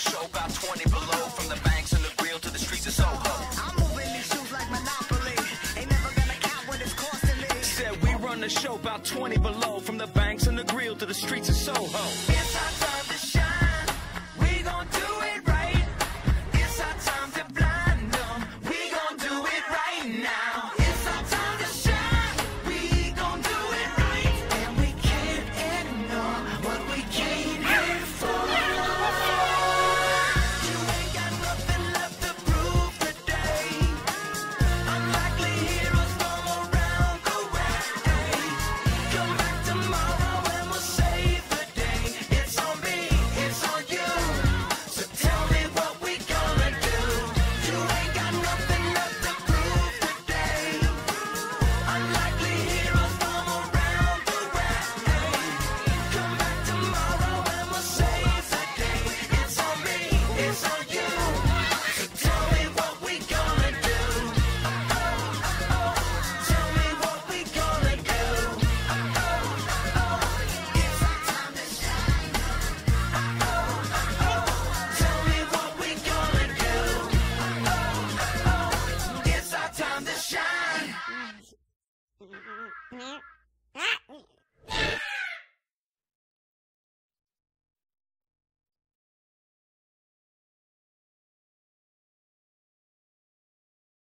show about 20 below. From the banks and the grill to the streets of Soho. I'm moving these shoes like Monopoly. Ain't never gonna count what it's costing me. Said we run the show about 20 below. From the banks and the grill to the streets of Soho. It's our time to shine. We gon' do it right. It's our time to blind them. We gon' do it right now. It's our time to shine. We gon' do it right. And we can't ignore what we came here for. You ain't got nothing left to prove today. Unlikely heroes from around the way. Come back tomorrow and we'll save the day. It's on me, it's on you. So tell me what we gonna do. You ain't got nothing left to prove today. Unlikely heroes from around the way. Come back tomorrow and we'll save the day. It's on me, it's on you. So tell me what we gonna do. Tell me what we gonna do. It's our time to shine. Tell me what we gonna do. It's our time to shine.